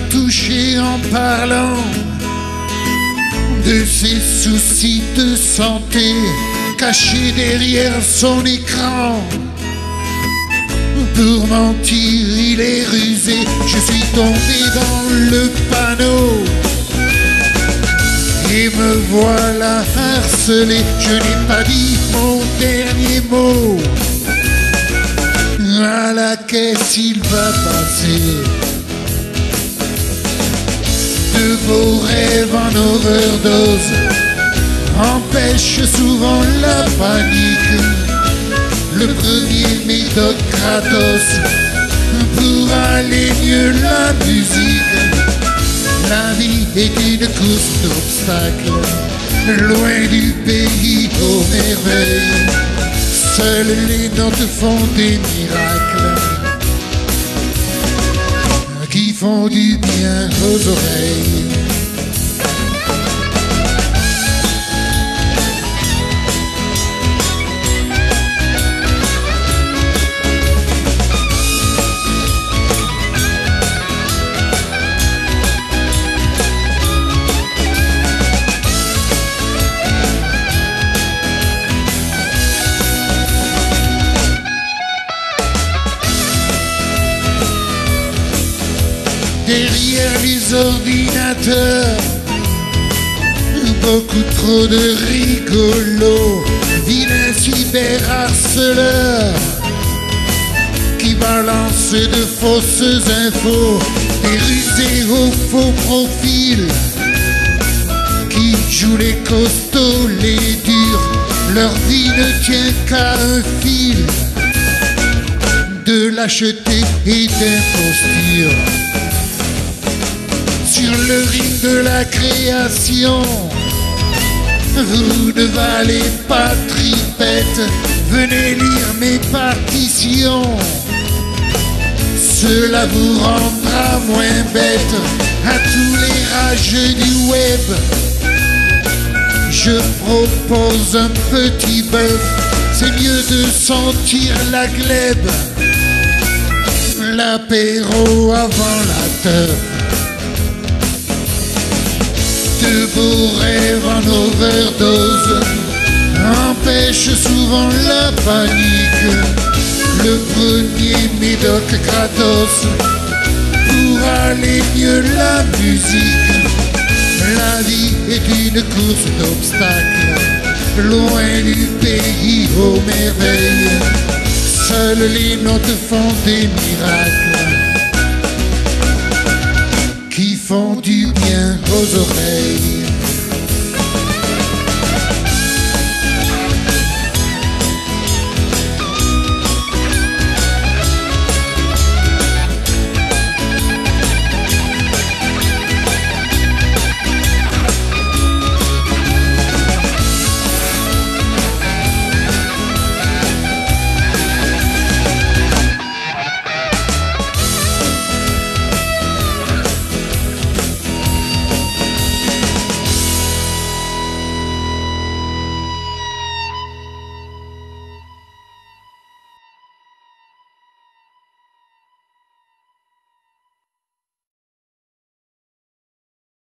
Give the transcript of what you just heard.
touché en parlant de ses soucis de santé cachés derrière son écran. Pour mentir, il est rusé. Je suis tombé dans le panneau et me voilà harcelé. Je n'ai pas dit mon dernier mot. À la caisse, il va passer. De beaux rêves en overdose empêchent souvent la panique. Le premier médoc gratos pour aller mieux la musique. La vie est une course d'obstacles, loin du pays aux merveilles. Seules les notes font des miracles qui font du bien aux oreilles. Derrière les ordinateurs, beaucoup trop de rigolos, vilains cyberharceleurs qui balancent de fausses infos, des rusés au faux profil qui jouent les costauds, les durs. Leur vie ne tient qu'à un fil de lâcheté et d'imposture. Sur le ring de la création, vous ne valez pas tripette. Venez lire mes partitions, cela vous rendra moins bête. À tous les rageux du web, je propose un petit bœuf. C'est mieux de sentir la glèbe, l'apéro avant la teuf. De beaux rêves en overdose empêchent souvent la panique. Le premier médoc gratos pour aller mieux la musique. La vie est une course d'obstacles, loin du pays aux merveilles. Seules les notes font des miracles qui font du bien aux oreilles.